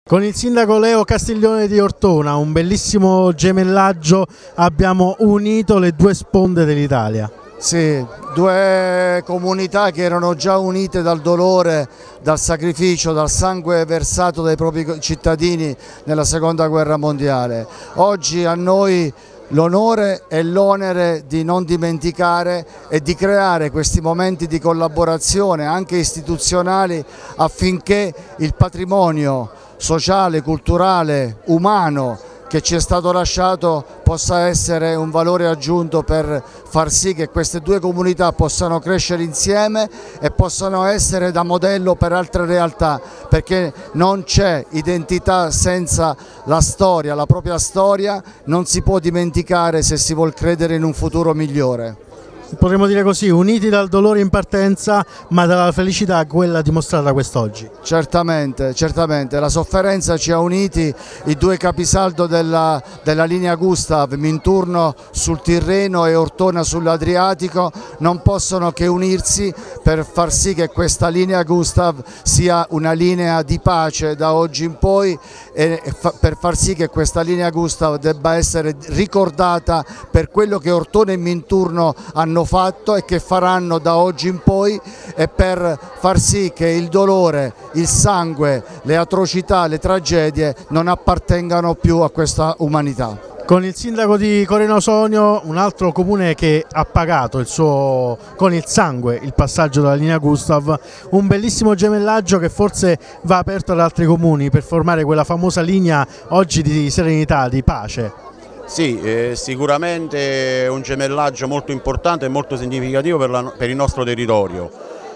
Con il sindaco Leo Castiglione di Ortona, un bellissimo gemellaggio, abbiamo unito le due sponde dell'Italia. Sì, due comunità che erano già unite dal dolore, dal sacrificio, dal sangue versato dai propri cittadini nella Seconda Guerra Mondiale. Oggi a noi l'onore e l'onere di non dimenticare e di creare questi momenti di collaborazione anche istituzionali affinché il patrimonio sociale, culturale, umano che ci è stato lasciato possa essere un valore aggiunto per far sì che queste due comunità possano crescere insieme e possano essere da modello per altre realtà, perché non c'è identità senza la storia, la propria storia non si può dimenticare se si vuol credere in un futuro migliore. Potremmo dire così, uniti dal dolore in partenza, ma dalla felicità quella dimostrata quest'oggi. Certamente, certamente, la sofferenza ci ha uniti, i due capisaldo della linea Gustav, Minturno sul Tirreno e Ortona sull'Adriatico, non possono che unirsi per far sì che questa linea Gustav sia una linea di pace da oggi in poi e per far sì che questa linea Gustav debba essere ricordata per quello che Ortona e Minturno hanno fatto e che faranno da oggi in poi, e per far sì che il dolore, il sangue, le atrocità, le tragedie non appartengano più a questa umanità. Con il sindaco di Coreno Sonio, un altro comune che ha pagato con il sangue il passaggio della linea Gustav, un bellissimo gemellaggio che forse va aperto ad altri comuni per formare quella famosa linea oggi di serenità, di pace. Sì, sicuramente un gemellaggio molto importante e molto significativo per il nostro territorio.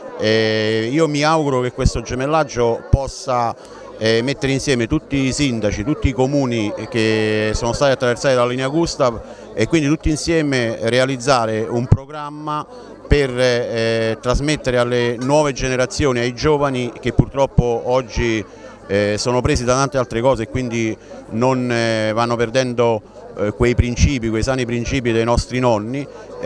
Io mi auguro che questo gemellaggio possa mettere insieme tutti i sindaci, tutti i comuni che sono stati attraversati dalla linea Gustav e quindi tutti insieme realizzare un programma per trasmettere alle nuove generazioni, ai giovani che purtroppo oggi sono presi da tante altre cose e quindi non vanno perdendo quei principi, quei sani principi dei nostri nonni,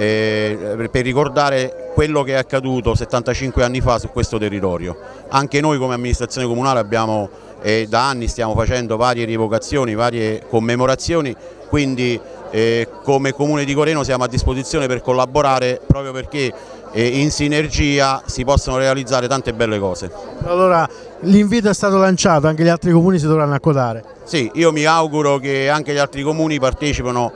per ricordare quello che è accaduto 75 anni fa su questo territorio. Anche noi come amministrazione comunale abbiamo da anni stiamo facendo varie rievocazioni, varie commemorazioni, quindi come Comune di Coreno siamo a disposizione per collaborare proprio perché in sinergia si possono realizzare tante belle cose. Allora l'invito è stato lanciato, anche gli altri comuni si dovranno accodare. Sì, io mi auguro che anche gli altri comuni partecipino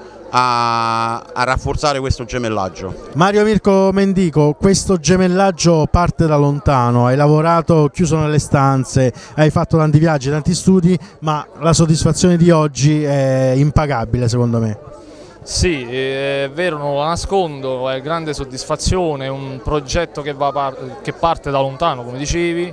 a rafforzare questo gemellaggio. Mario Mirko Mendico, questo gemellaggio parte da lontano, hai lavorato chiuso nelle stanze, hai fatto tanti viaggi, tanti studi, ma la soddisfazione di oggi è impagabile secondo me. Sì, è vero, non lo nascondo, è grande soddisfazione, un progetto che parte da lontano, come dicevi.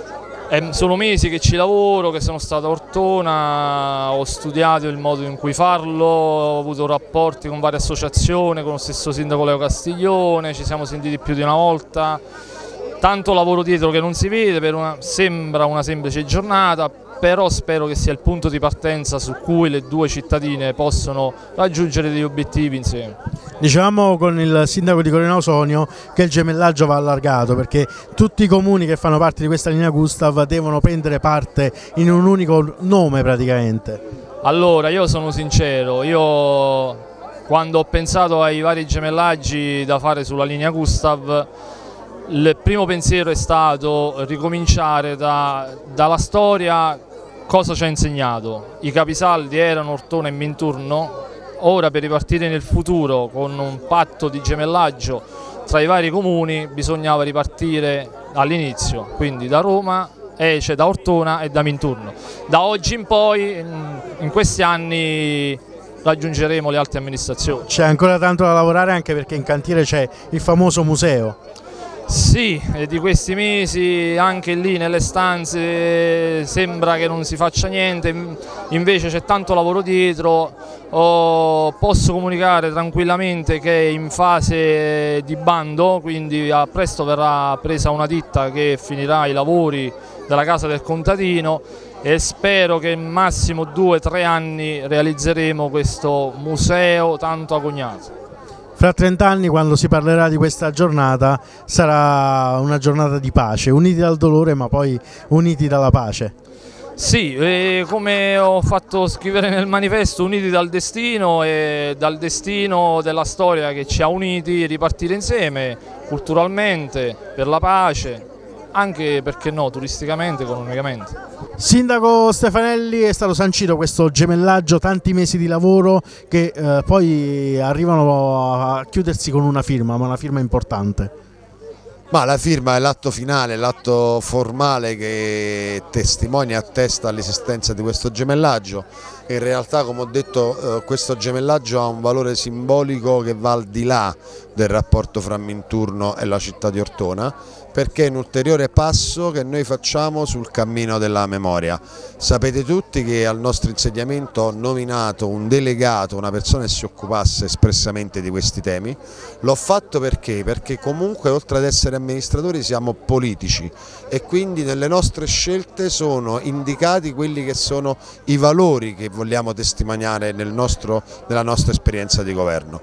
Sono mesi che ci lavoro, che sono stato a Ortona, ho studiato il modo in cui farlo, ho avuto rapporti con varie associazioni, con lo stesso sindaco Leo Castiglione, ci siamo sentiti più di una volta. Tanto lavoro dietro che non si vede, sembra una semplice giornata, però spero che sia il punto di partenza su cui le due cittadine possono raggiungere degli obiettivi insieme. Dicevamo con il sindaco di Coreno Sonio che il gemellaggio va allargato perché tutti i comuni che fanno parte di questa linea Gustav devono prendere parte in un unico nome praticamente. Allora, io sono sincero, io quando ho pensato ai vari gemellaggi da fare sulla linea Gustav, il primo pensiero è stato ricominciare dalla storia, cosa ci ha insegnato. I capisaldi erano Ortona e Minturno, ora per ripartire nel futuro con un patto di gemellaggio tra i vari comuni bisognava ripartire all'inizio, quindi da Roma, cioè da Ortona e da Minturno. Da oggi in poi, in questi anni, raggiungeremo le altre amministrazioni. C'è ancora tanto da lavorare anche perché in cantiere c'è il famoso museo. Sì, di questi mesi anche lì nelle stanze sembra che non si faccia niente, invece c'è tanto lavoro dietro. Posso comunicare tranquillamente che è in fase di bando, quindi a presto verrà presa una ditta che finirà i lavori della casa del contadino e spero che in massimo 2 o 3 anni realizzeremo questo museo tanto agognato. Fra 30 anni, quando si parlerà di questa giornata, sarà una giornata di pace, uniti dal dolore ma poi uniti dalla pace. Sì, come ho fatto scrivere nel manifesto, uniti dal destino e dal destino della storia che ci ha uniti, ripartire insieme culturalmente, per la pace, anche perché no, turisticamente, economicamente. Sindaco Stefanelli, è stato sancito questo gemellaggio, tanti mesi di lavoro che poi arrivano a chiudersi con una firma, ma una firma importante. Ma la firma è l'atto finale, l'atto formale che testimonia e attesta l'esistenza di questo gemellaggio. In realtà, come ho detto, questo gemellaggio ha un valore simbolico che va al di là del rapporto fra Minturno e la città di Ortona, perché è un ulteriore passo che noi facciamo sul cammino della memoria. Sapete tutti che al nostro insediamento ho nominato un delegato, una persona che si occupasse espressamente di questi temi. L'ho fatto perché? Perché comunque, oltre ad essere amministratori, siamo politici e quindi nelle nostre scelte sono indicati quelli che sono i valori che vogliamo testimoniare nella nostra esperienza di governo.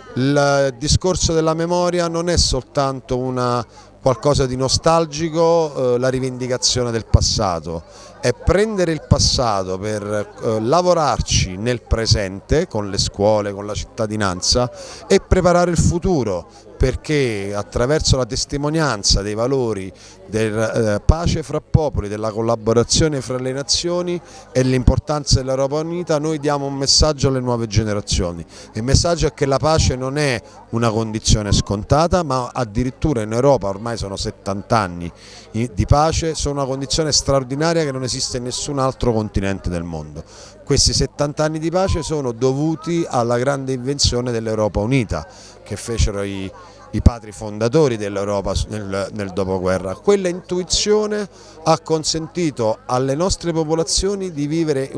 Il discorso della memoria non è soltanto qualcosa di nostalgico, la rivendicazione del passato, è prendere il passato per lavorarci nel presente con le scuole, con la cittadinanza e preparare il futuro, perché attraverso la testimonianza dei valori della pace fra popoli, della collaborazione fra le nazioni e l'importanza dell'Europa unita, noi diamo un messaggio alle nuove generazioni. Il messaggio è che la pace non è una condizione scontata, ma addirittura in Europa ormai sono 70 anni di pace, sono una condizione straordinaria che non esiste in nessun altro continente del mondo. Questi 70 anni di pace sono dovuti alla grande invenzione dell'Europa unita che fecero i padri fondatori dell'Europa nel dopoguerra. Quella intuizione ha consentito alle nostre popolazioni di vivere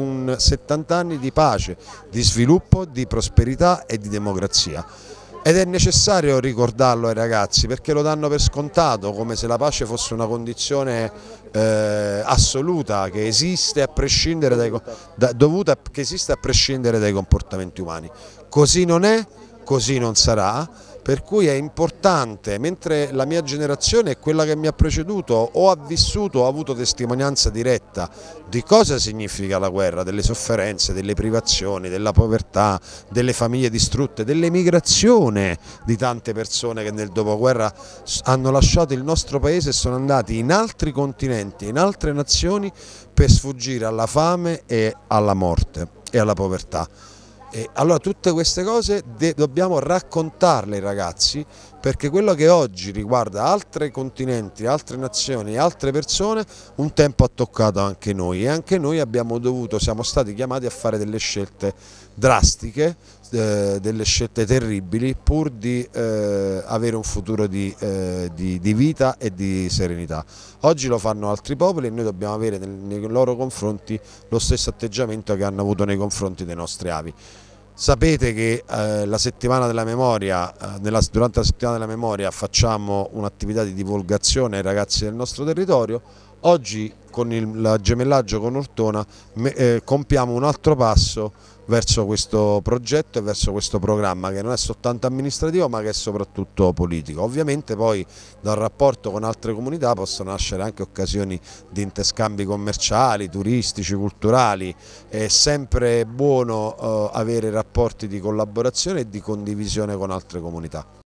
70 anni di pace, di sviluppo, di prosperità e di democrazia. Ed è necessario ricordarlo ai ragazzi, perché lo danno per scontato, come se la pace fosse una condizione assoluta, che esiste a prescindere che esiste a prescindere dai comportamenti umani. Così non è, così non sarà. Per cui è importante, mentre la mia generazione e quella che mi ha preceduto o ha vissuto o ha avuto testimonianza diretta di cosa significa la guerra, delle sofferenze, delle privazioni, della povertà, delle famiglie distrutte, dell'emigrazione di tante persone che nel dopoguerra hanno lasciato il nostro paese e sono andati in altri continenti, in altre nazioni per sfuggire alla fame e alla morte e alla povertà. E allora tutte queste cose dobbiamo raccontarle ai ragazzi, perché quello che oggi riguarda altri continenti, altre nazioni, altre persone, un tempo ha toccato anche noi e anche noi siamo stati chiamati a fare delle scelte drastiche, delle scelte terribili, pur di avere un futuro di vita e di serenità. Oggi lo fanno altri popoli e noi dobbiamo avere nei loro confronti lo stesso atteggiamento che hanno avuto nei confronti dei nostri avi. Sapete che la settimana della memoria, durante la settimana della memoria facciamo un'attività di divulgazione ai ragazzi del nostro territorio. Oggi con il gemellaggio con Ortona compiamo un altro passo verso questo progetto e verso questo programma, che non è soltanto amministrativo ma che è soprattutto politico. Ovviamente poi dal rapporto con altre comunità possono nascere anche occasioni di interscambi commerciali, turistici, culturali. È sempre buono avere rapporti di collaborazione e di condivisione con altre comunità.